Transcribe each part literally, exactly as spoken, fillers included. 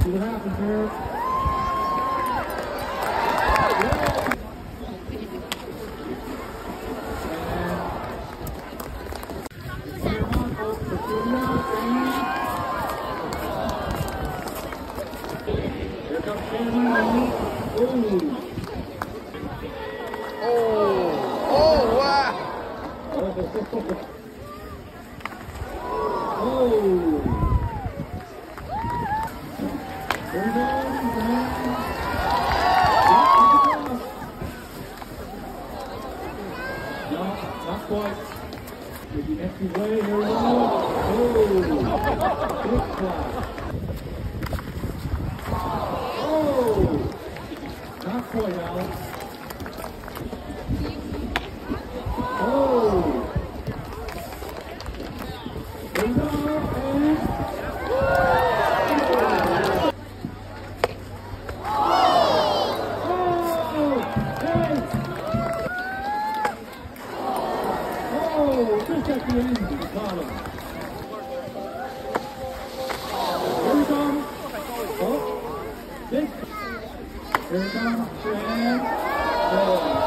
See what happens here. Here comes Shannon. Oh. Oh, oh, wow. Oh. There we go. No, not quite. If he makes his way, here we go. Oh, big fly. Oh, not quite, Alex. Oh. There we go, and... Just at the end of the bottom. Here we go. Oh, big. Here we go. And oh.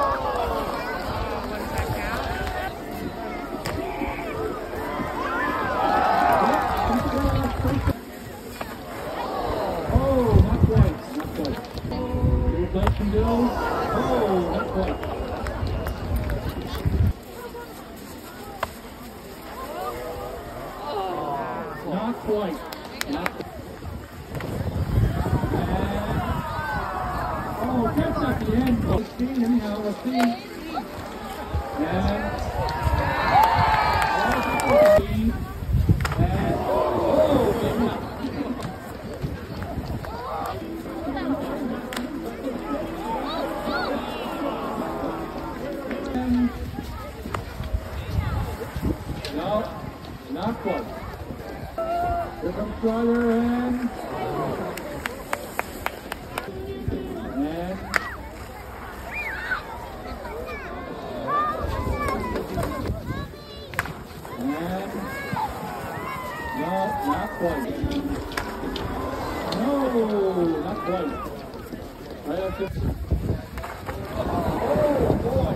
Oh, not quite. Not quite. Here's Blake can do. Oh, not quite. Not quite. Not quite. And, oh, just at the end. Let's see, anyhow, let's see. And, oh, and, oh, good enough. And, no, not quite. Here comes Strider and and and no, not quite. No, not quite. Right up to oh boy,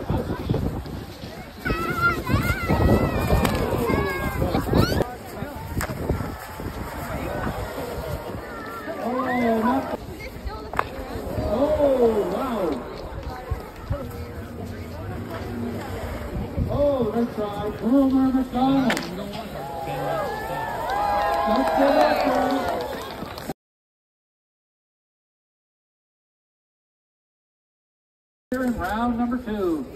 oh, not oh, wow. Oh, nice try. Over McDonald. Let's get that girl. Here in round number two.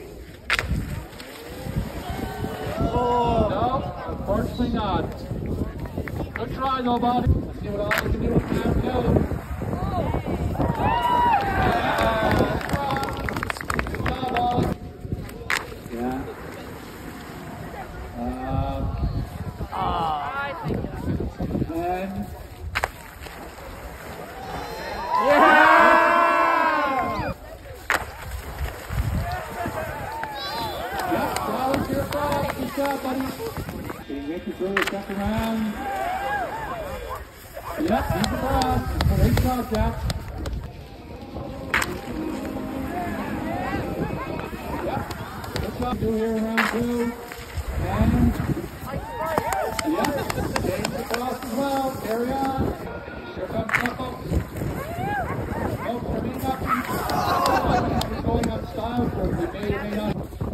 Oh. No, unfortunately not. Good try, though, buddy. Let's see what else we can do with round two. Yeah. Uh, and yeah! Yep, flowers here, flowers. Good job, buddy. Can you make it through the second round? Yep, he's the boss. Great job, Jack. Yep. Good job. Do here in round two. And yep, James the boss as well. Carry on. Here comes Temple. Oh, coming up. He's going on style for we may or may not.